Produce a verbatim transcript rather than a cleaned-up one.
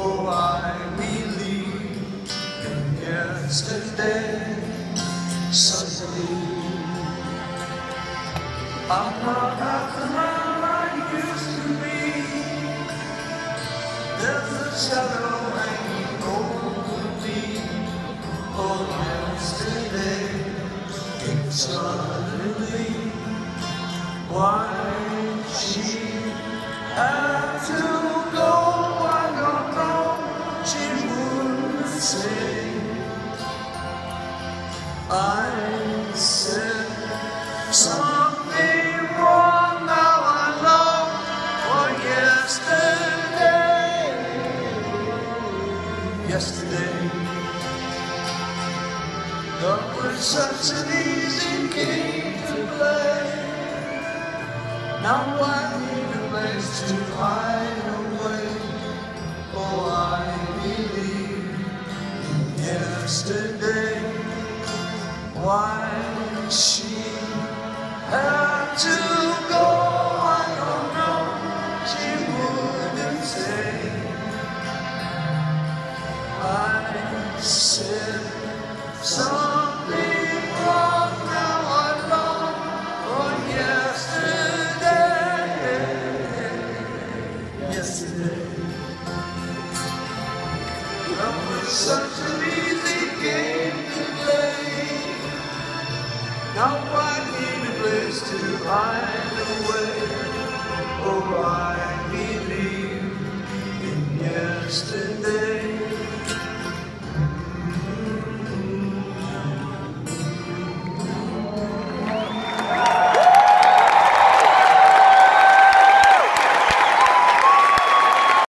Oh, I believe in yesterday. Suddenly, I'm not half the man I used to be. There's a shadow hanging over me. Oh, yesterday came suddenly. Why she had to go, I don't know. She wouldn't say. I said something wrong, now I know. For yesterday, yesterday, love was such an easy game to play. Now I need a place to hide away. Oh, I believe in yesterday. Why she had to go, I don't know. She wouldn't say. I said something wrong, now I long for yesterday. Yesterday, love was such